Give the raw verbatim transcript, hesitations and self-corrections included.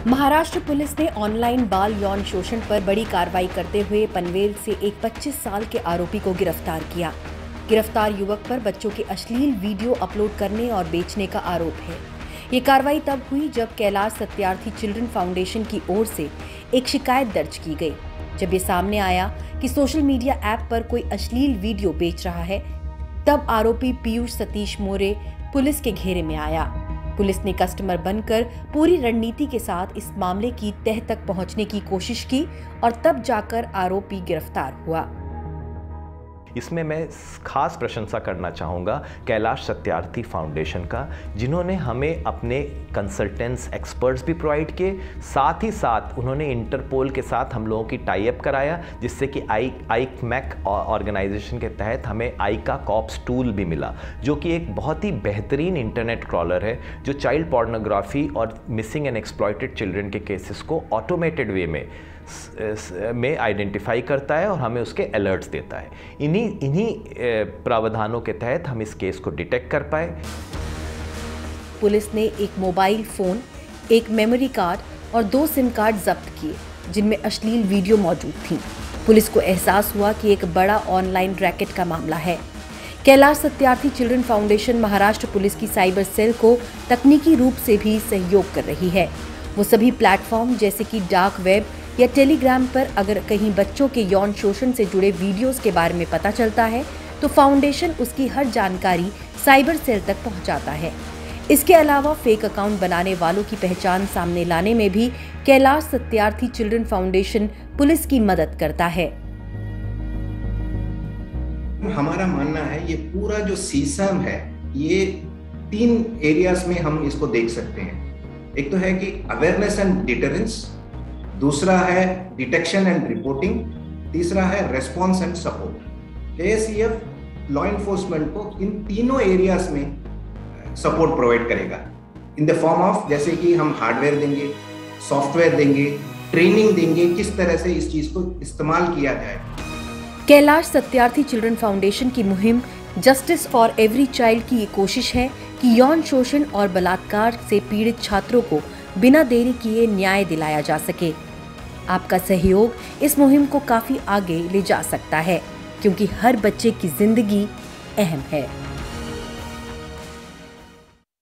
Maharashtra police ने online बाल यौन शोषण पर बड़ी कार्रवाई करते हुए पनवेल से एक पच्चीस साल के आरोपी को गिरफ्तार किया। गिरफ्तार युवक पर बच्चों के अश्लील वीडियो अपलोड करने और बेचने का आरोप है। ये कार्रवाई तब हुई जब कैलाश सत्यार्थी चिल्ड्रन फाउंडेशन की ओर से एक शिकायत दर्ज की गई। जब ये सामने आया कि सोशल मीडिया ऐप पर कोई अश्लील वीडियो बेच रहा है, तब आरोपी पीयूष सतीश मोरे पुलिस के घेरे में आया। पुलिस ने कस्टमर बनकर पूरी रणनीति के साथ इस मामले की तह तक पहुंचने की कोशिश की और तब जाकर आरोपी गिरफ्तार हुआ। इसमें मैं खास प्रशंसा करना चाहूँगा कैलाश सत्यार्थी फाउंडेशन का, जिन्होंने हमें अपने कंसल्टेंट्स एक्सपर्ट्स भी प्रोवाइड किए। साथ ही साथ उन्होंने इंटरपोल के साथ हम लोगों की टाई अप कराया, जिससे कि आई आईकमैक ऑर्गेनाइजेशन के तहत हमें आईका कॉप्स टूल भी मिला, जो कि एक बहुत ही बेहतरीन इंटरनेट क्रॉलर है जो चाइल्ड पोर्नोग्राफी और मिसिंग एंड एक्सप्लॉयटेड चिल्ड्रन के केसेस को ऑटोमेटेड वे में में आइडेंटिफाई करता है और हमें उसके अलर्ट्स देता है। इन्हीं इन्हीं प्रावधानों के तहत हम इस केस को डिटेक्ट कर पाए। पुलिस ने एक मोबाइल फोन, एक मेमोरी कार्ड और दो सिम कार्ड जब्त किए, जिनमें अश्लील वीडियो मौजूद थी। पुलिस को एहसास हुआ कि एक बड़ा ऑनलाइन रैकेट का मामला है। Kailash Satyarthi children foundation Maharashtra police की साइबर सेल को तकनीकी रूप से भी सहयोग कर रही है। वो सभी प्लेटफॉर्म जैसे कि डार्क वेब या टेलीग्राम पर अगर कहीं बच्चों के यौन शोषण से जुड़े वीडियोस के बारे में पता चलता है, तो फाउंडेशन उसकी हर जानकारी साइबर सेल तक पहुंचाता है। इसके अलावा फेक अकाउंट बनाने वालों की पहचान सामने लाने में भी Kailash Satyarthi children foundation police की मदद करता है। हमारा मानना है ये पूरा जो सिस्टम है, ये तीन एरियाज में हम इसको देख सकते हैं। एक तो है कि अवेयरनेस एंड डिटरेंस, दूसरा है डिटेक्शन एंड रिपोर्टिंग, तीसरा है response and support. ASEF law enforcement को इन तीनों एरियाज में सपोर्ट प्रोवाइड करेगा इन द फॉर्म ऑफ, जैसे कि हम हार्डवेयर देंगे, सॉफ्टवेयर देंगे, ट्रेनिंग देंगे, किस तरह से इस चीज को इस्तेमाल किया जाए। कैलाश सत्यार्थी चिल्ड्रन फाउंडेशन की मुहिम जस्टिस फॉर एवरी चाइल्ड की ये कोशिश है कि यौन शोषण और बलात्कार से पीड़ित छात्रों को बिना देरी किए न्याय दिलाया जा सके। आपका सहयोग इस मुहिम को काफी आगे ले जा सकता है, क्योंकि हर बच्चे की जिंदगी अहम है।